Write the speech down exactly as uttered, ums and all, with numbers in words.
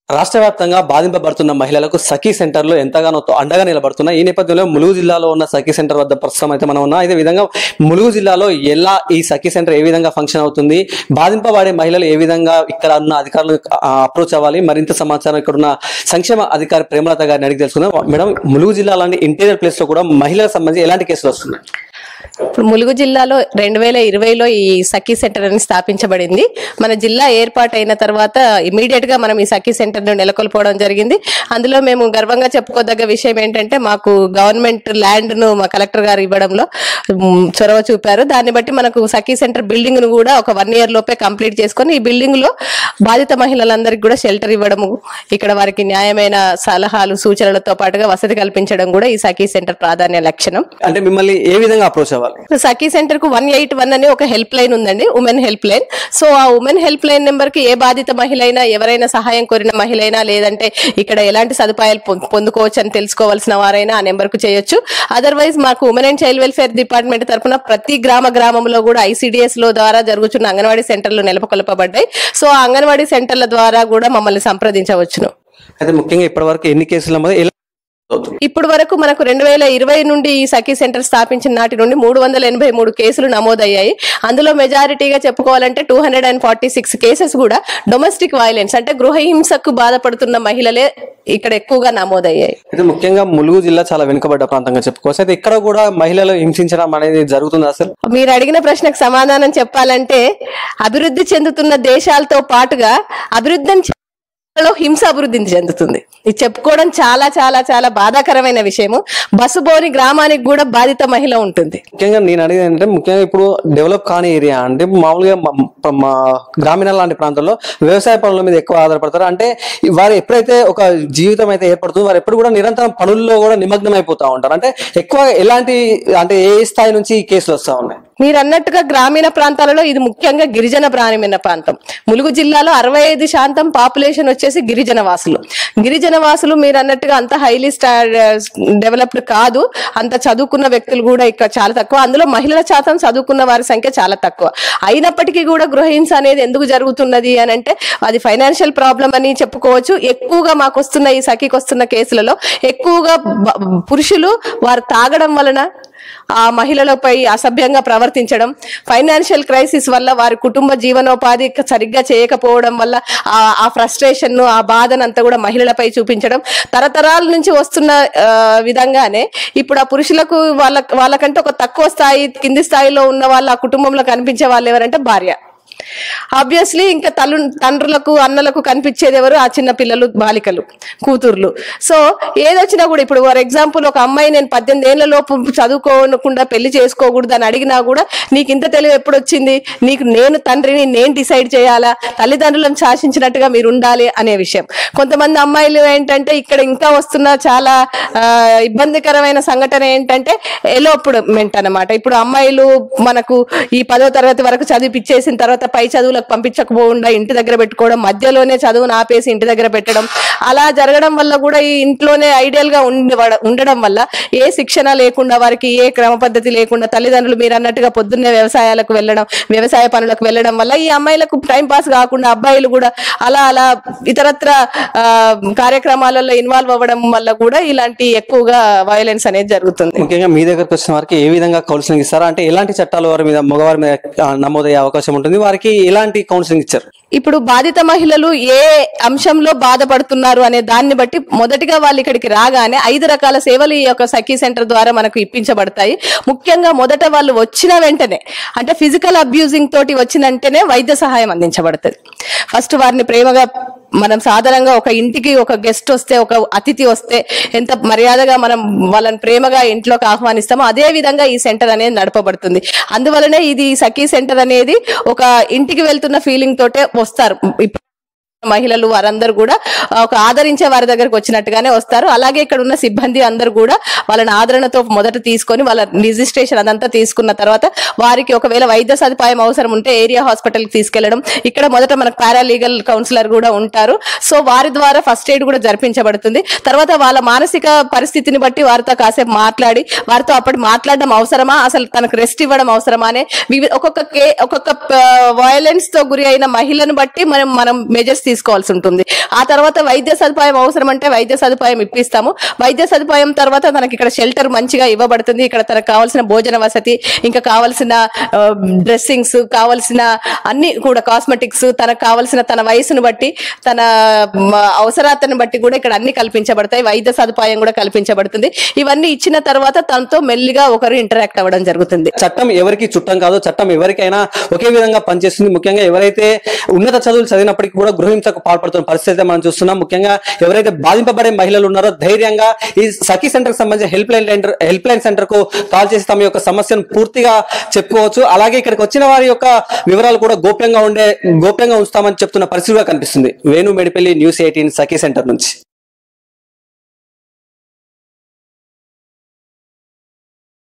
రాష్ట్ర వ్యాప్తంగా బాధింపబడుతున్న మహిళలకు సఖీ సెంటర్లు ఎంతగానో అండగా నిలబడుతున్నాయి. ఈ నేపథ్యంలో ములుగు జిల్లాలో ఉన్న సఖీ సెంటర్ వద్ద ప్రస్తుతం అయితే మనం ఉన్నాం. ఇదే విధంగా ములుగు జిల్లాలో ఎలా ఈ సఖీ సెంటర్ ఏ విధంగా ఫంక్షన్ అవుతుంది, బాధింపబడే మహిళలు ఏ విధంగా ఇక్కడ ఉన్న అధికారులు అప్రోచ్ అవ్వాలి, మరింత సమాచారం ఇక్కడ ఉన్న సంక్షేమ అధికారి ప్రేమలత గారిని అడిగి తెలుసుకుందాం. మేడం, ములుగు జిల్లాలోని ఇంటీరియర్ ప్లేస్ లో కూడా మహిళలకు సంబంధించి ఎలాంటి కేసులు వస్తున్నాయి? ఇప్పుడు ములుగు జిల్లాలో రెండు వేల ఇరవైలో ఈ సఖీ సెంటర్ అని స్థాపించబడింది. మన జిల్లా ఏర్పాటు అయిన తర్వాత ఇమీడియట్ గా మనం ఈ సఖీ సెంటర్ ను నెలకొల్పడం జరిగింది. అందులో మేము గర్వంగా చెప్పుకోదగ్గ విషయం ఏంటంటే, మాకు గవర్నమెంట్ ల్యాండ్ ను మా కలెక్టర్ గారు ఇవ్వడంలో చొరవ చూపారు. దాన్ని బట్టి మనకు సఖీ సెంటర్ బిల్డింగ్ ను కూడా ఒక వన్ ఇయర్ లోపే కంప్లీట్ చేసుకొని ఈ బిల్డింగ్ లో బాధిత మహిళలందరికీ కూడా షెల్టర్ ఇవ్వడము, ఇక్కడ వారికి న్యాయమైన సలహాలు సూచనలతో పాటుగా వసతి కల్పించడం కూడా ఈ సఖీ సెంటర్ ప్రాధాన్య లక్షణం. అంటే మిమ్మల్ని ఏ విధంగా అప్రోచ్ అవ్వాలి? సఖీ సెంటర్ కు వన్ ఎయిట్ వన్ అని ఒక హెల్ప్ లైన్ ఉందండి, ఉమెన్ హెల్ప్ లైన్. సో ఆ ఉమెన్ హెల్ప్ లైన్ నెంబర్ కి ఏ బాధిత మహిళ అయినా, ఎవరైనా సహాయం కోరిన మహిళ అయినా, లేదంటే ఇక్కడ ఎలాంటి సదుపాయాలు పొందుకోవచ్చు అని తెలుసుకోవాల్సిన వారైనా ఆ నెంబర్ కు చేయొచ్చు. అదర్వైజ్ మాకు women and child welfare department తరఫున ప్రతి గ్రామ గ్రామంలో కూడా ఐసిడిఎస్ లో ద్వారా జరుగుతున్న అంగన్వాడీ సెంటర్లు నెలకొల్పబడ్డాయి. సో ఆ అంగన్వాడీ సెంటర్ల ద్వారా కూడా మమ్మల్ని సంప్రదించవచ్చును. అయితే ముఖ్యంగా ఇప్పటి వరకు ఎన్ని కేసులు? ఇప్పుడు వరకు మనకు రెండు వేల ఇరవై నుండి ఈ సఖీ సెంటర్ స్థాపించిన నాటి నుండి మూడు వందల ఎనభై మూడు కేసులు నమోదయ్యాయి. అందులో మెజారిటీగా చెప్పుకోవాలంటే two hundred and forty six cases కూడా డొమెస్టిక్ వైలెన్స్ అంటే గృహ హింసకు బాధపడుతున్న మహిళలే ఇక్కడ ఎక్కువగా నమోదయ్యాయి. అయితే ముఖ్యంగా ములుగు జిల్లా చాలా వెనుకబడ్డ ప్రాంతంగా చెప్పుకోవచ్చు. అయితే ఇక్కడ కూడా మహిళలు హింసించడం అనేది జరుగుతుంది. అసలు మీరు అడిగిన ప్రశ్నకు సమాధానం చెప్పాలంటే, అభివృద్ధి చెందుతున్న దేశాలతో పాటుగా అభివృద్ధి హింస అభివృద్ధి చెందుతుంది. ఇది చెప్పుకోవడం చాలా చాలా చాలా బాధాకరమైన విషయము. బస్సుబోని గ్రామానికి కూడా బాధిత మహిళ ఉంటుంది. ముఖ్యంగా నేను అడిగేది అంటే, ముఖ్యంగా ఇప్పుడు డెవలప్ కాని ఏరియా అంటే మామూలుగా మా గ్రామీణ లాంటి ప్రాంతాల్లో వ్యవసాయ పనుల మీద ఎక్కువ ఆధారపడతారు. అంటే వారు ఎప్పుడైతే ఒక జీవితం అయితే ఏర్పడుతుందో వారు ఎప్పుడు కూడా నిరంతరం పనుల్లో కూడా నిమగ్నం అయిపోతా ఉంటారు. అంటే ఎక్కువ ఎలాంటి అంటే ఏ స్థాయి నుంచి ఈ కేసులు వస్తా ఉన్నాయి? మీరు అన్నట్టుగా గ్రామీణ ప్రాంతాలలో ఇది ముఖ్యంగా గిరిజన గ్రామీణ ప్రాంతం. ములుగు జిల్లాలో అరవై ఐదు శాతం పాపులేషన్ వచ్చేసి గిరిజన వాసులు. గిరిజన వాసులు మీరు అన్నట్టుగా అంత హైలీ డెవలప్డ్ కాదు, అంత చదువుకున్న వ్యక్తులు కూడా ఇక్కడ చాలా తక్కువ. అందులో మహిళల శాతం చదువుకున్న వారి సంఖ్య చాలా తక్కువ. అయినప్పటికీ కూడా గృహహింస అనేది ఎందుకు జరుగుతున్నది అని అంటే, అది ఫైనాన్షియల్ ప్రాబ్లం అని చెప్పుకోవచ్చు. ఎక్కువగా మాకు వస్తున్న ఈ సఖీకి వస్తున్న కేసులలో ఎక్కువగా పురుషులు వారు తాగడం వలన ఆ మహిళలపై అసభ్యంగా ప్రవర్తించడం, ఫైనాన్షియల్ క్రైసిస్ వల్ల వారి కుటుంబ జీవనోపాధి సరిగ్గా చేయకపోవడం వల్ల ఆ ఫ్రస్ట్రేషన్ ను ఆ బాధనంతా కూడా మహిళలపై చూపించడం, తరతరాల నుంచి వస్తున్న విధంగానే ఇప్పుడు ఆ పురుషులకు వాళ్ళ వాళ్ళకంటే ఒక తక్కువ స్థాయి కింది స్థాయిలో ఉన్న వాళ్ళు ఆ కుటుంబంలో కనిపించే వాళ్ళు ఎవరంటే భార్య. ఆబ్వియస్లీ ఇంకా తల్లు తండ్రులకు అన్నలకు కనిపించేది ఎవరు? ఆ చిన్న పిల్లలు, బాలికలు, కూతుర్లు. సో ఏదొచ్చినా కూడా ఇప్పుడు ఫర్ ఎగ్జాంపుల్ ఒక అమ్మాయి నేను పద్దెనిమిది ఏళ్ల లోపు చదువుకోకుండా పెళ్లి చేసుకోకూడదు అని అడిగినా కూడా, నీకు ఇంత తెలివి ఎప్పుడు వచ్చింది, నీకు నేను తండ్రిని నేను డిసైడ్ చేయాలా, తల్లిదండ్రులను శాసించినట్టుగా మీరు ఉండాలి అనే విషయం. కొంతమంది అమ్మాయిలు ఏంటంటే ఇక్కడ ఇంకా వస్తున్న చాలా ఇబ్బందికరమైన సంఘటన ఏంటంటే ఎలోప్మెంట్ అనమాట. ఇప్పుడు అమ్మాయిలు మనకు ఈ పదో తరగతి వరకు చదివిపిచ్చేసిన తర్వాత పై చదువులకు పంపించకపోకుండా ఇంటి దగ్గర పెట్టుకోవడం, మధ్యలోనే చదువును ఆపేసి ఇంటి దగ్గర పెట్టడం, అలా జరగడం వల్ల కూడా ఈ ఇంట్లోనే ఐడియల్ గా ఉండడం వల్ల ఏ శిక్షణ లేకుండా, వారికి ఏ క్రమ పద్ధతి లేకుండా, తల్లిదండ్రులు మీరు అన్నట్టుగా పొద్దున్నే వ్యవసాయాలకు వెళ్ళడం, వ్యవసాయ పనులకు వెళ్ళడం వల్ల ఈ అమ్మాయిలకు టైం పాస్ కాకుండా అబ్బాయిలు కూడా అలా అలా ఇతరత్ర కార్యక్రమాలలో ఇన్వాల్వ్ అవ్వడం వల్ల కూడా ఇలాంటి ఎక్కువగా వైలెన్స్ అనేది జరుగుతుంది. ముఖ్యంగా మీ దగ్గరకు వచ్చిన వారికి ఏ విధంగా కౌన్సిలింగ్ ఇస్తారా? అంటే ఎలాంటి చట్టాలు వారి మీద మగవారి మీద నమోదయ్యే అవకాశం ఉంటుంది? వారికి ఎలాంటి కౌన్సిలింగ్ ఇచ్చారు? ఇప్పుడు బాధిత మహిళలు ఏ అంశంలో బాధపడుతున్నారు అనే దాన్ని బట్టి మొదటిగా వాళ్ళు ఇక్కడికి రాగానే ఐదు రకాల సేవలు ఈ యొక్క సఖీ సెంటర్ ద్వారా మనకు ఇప్పించబడతాయి. ముఖ్యంగా మొదట వాళ్ళు వచ్చిన వెంటనే అంటే ఫిజికల్ అబ్యూజింగ్ తోటి వచ్చిన వెంటనే వైద్య సహాయం అందించబడుతుంది. ఫస్ట్ వారిని ప్రేమగా మనం సాధారణంగా ఒక ఇంటికి ఒక గెస్ట్ వస్తే, ఒక అతిథి వస్తే ఎంత మర్యాదగా మనం వాళ్ళని ప్రేమగా ఇంట్లోకి ఆహ్వానిస్తామో అదే విధంగా ఈ సెంటర్ అనేది నడపబడుతుంది. అందువలనే ఇది సఖీ సెంటర్ అనేది ఒక ఇంటికి వెళ్తున్న ఫీలింగ్ తోటే వస్తారు. మహిళలు వారందరూ కూడా ఒక ఆదరించే వారి దగ్గరకు వచ్చినట్టుగానే వస్తారు. అలాగే ఇక్కడ ఉన్న సిబ్బంది అందరూ కూడా వాళ్ళని ఆదరణతో మొదట తీసుకొని వాళ్ళ రిజిస్ట్రేషన్ అదంతా తీసుకున్న తర్వాత వారికి ఒకవేళ వైద్య సదుపాయం అవసరం ఉంటే ఏరియా హాస్పిటల్ కి తీసుకెళ్లడం. ఇక్కడ మొదట మనకు పారాలీగల్ కౌన్సిలర్ కూడా ఉంటారు. సో వారి ద్వారా ఫస్ట్ ఎయిడ్ కూడా జరిపించబడుతుంది. తర్వాత వాళ్ళ మానసిక పరిస్థితిని బట్టి వారితో కాసేపు మాట్లాడి వారితో అప్పటి మాట్లాడడం అవసరమా, అసలు తనకు రెస్ట్ ఇవ్వడం అవసరమా అనే ఒక్కొక్క ఒక్కొక్క వయలెన్స్ తో గురి అయిన మహిళను బట్టి మనం మనం మెజర్స్ తీసుకోవాల్సి ఉంటుంది. ఆ తర్వాత వైద్య సదుపాయం అవసరం అంటే వైద్య సదుపాయం ఇప్పిస్తాము. వైద్య సదుపాయం తర్వాత తనకి ఇక్కడ షెల్టర్ మంచిగా ఇవ్వబడుతుంది. ఇక్కడ తనకు కావాల్సిన భోజన వసతి, ఇంకా కావాల్సిన డ్రెస్సింగ్స్, కావాల్సిన అన్ని కూడా కాస్మెటిక్స్, తనకు కావాల్సిన తన వయసును బట్టి తన అవసరాలను బట్టి కూడా ఇక్కడ అన్ని కల్పించబడతాయి. వైద్య సదుపాయం కూడా కల్పించబడుతుంది. ఇవన్నీ ఇచ్చిన తర్వాత తనతో మెల్లిగా ఒకరు ఇంటరాక్ట్ అవ్వడం జరుగుతుంది. చట్టం ఎవరికి చుట్టం కాదు, చట్టం ఎవరికైనా ఒకే విధంగా పనిచేస్తుంది. ముఖ్యంగా ఎవరైతే ఉన్నత చదువులు చదివినప్పటికీ కూడా గృహహింసకు పాల్పడుతున్న పరిస్థితి మనం చూస్తున్నాం. ముఖ్యంగా ఎవరైతే బాధింపబడే మహిళలు ఉన్నారో ధైర్యంగా ఈ సఖీ సెంటర్ కి సంబంధించిన help line help line center కు కాల్ చేసి తమ యొక్క సమస్యను పూర్తిగా చెప్పుకోవచ్చు. అలాగే ఇక్కడికి వచ్చిన వారి యొక్క వివరాలు కూడా గోప్యంగా ఉండే గోప్యంగా ఉంచుతామని చెప్తున్న పరిస్థితిగా కనిపిస్తుంది. Venu Medipalli, news eighteen, Sakhi center నుంచి.